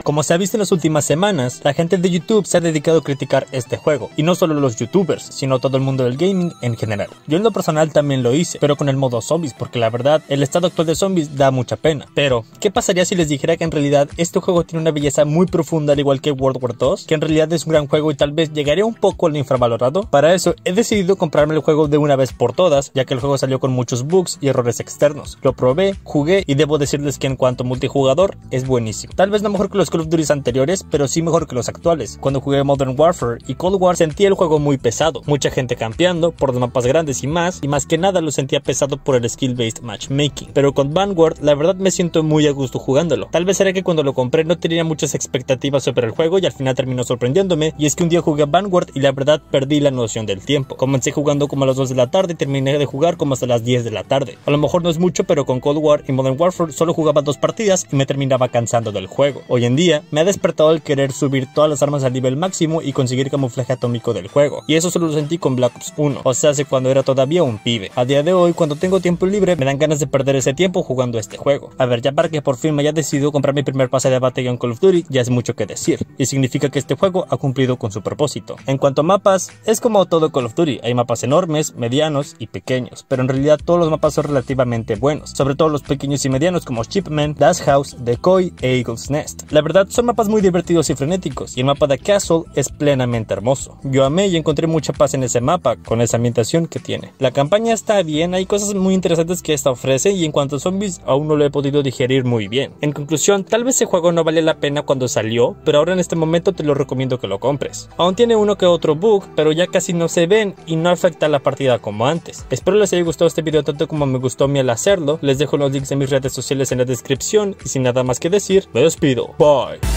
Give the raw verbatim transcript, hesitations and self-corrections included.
Como se ha visto en las últimas semanas, la gente de YouTube se ha dedicado a criticar este juego, y no solo los youtubers, sino todo el mundo del gaming en general. Yo en lo personal también lo hice, pero con el modo zombies, porque la verdad, el estado actual de zombies da mucha pena. Pero, ¿qué pasaría si les dijera que en realidad este juego tiene una belleza muy profunda al igual que World War dos? Que en realidad es un gran juego y tal vez llegaría un poco al infravalorado. Para eso, he decidido comprarme el juego de una vez por todas, ya que el juego salió con muchos bugs y errores externos. Lo probé, jugué y debo decirles que en cuanto a multijugador, es buenísimo. Tal vez no mejor que los Call of Duty anteriores, pero sí mejor que los actuales. Cuando jugué Modern Warfare y Cold War sentí el juego muy pesado, mucha gente campeando por los mapas grandes y más, y más que nada lo sentía pesado por el skill based matchmaking. Pero con Vanguard la verdad me siento muy a gusto jugándolo. Tal vez era que cuando lo compré no tenía muchas expectativas sobre el juego y al final terminó sorprendiéndome, y es que un día jugué Vanguard y la verdad perdí la noción del tiempo. Comencé jugando como a las dos de la tarde y terminé de jugar como hasta las diez de la tarde. A lo mejor no es mucho, pero con Cold War y Modern Warfare solo jugaba dos partidas y me terminaba cansando del juego. Hoy en día me ha despertado el querer subir todas las armas al nivel máximo y conseguir camuflaje atómico del juego, y eso solo lo sentí con Black Ops uno, o sea, hace cuando era todavía un pibe. A día de hoy, cuando tengo tiempo libre, me dan ganas de perder ese tiempo jugando este juego. A ver, ya para que por fin me haya decidido comprar mi primer pase de batalla en Call of Duty, ya es mucho que decir, y significa que este juego ha cumplido con su propósito. En cuanto a mapas, es como todo Call of Duty, hay mapas enormes, medianos y pequeños, pero en realidad todos los mapas son relativamente buenos, sobre todo los pequeños y medianos como Shipment, Dash House, Decoy e Eagle's Nest. La verdad son mapas muy divertidos y frenéticos, y el mapa de Castle es plenamente hermoso. Yo amé y encontré mucha paz en ese mapa, con esa ambientación que tiene. La campaña está bien, hay cosas muy interesantes que esta ofrece, y en cuanto a zombies aún no lo he podido digerir muy bien. En conclusión, tal vez ese juego no vale la pena cuando salió, pero ahora en este momento te lo recomiendo que lo compres. Aún tiene uno que otro bug, pero ya casi no se ven y no afecta a la partida como antes. Espero les haya gustado este video tanto como me gustó a mí al hacerlo. Les dejo los links de mis redes sociales en la descripción y sin nada más que decir, me despido. Bye.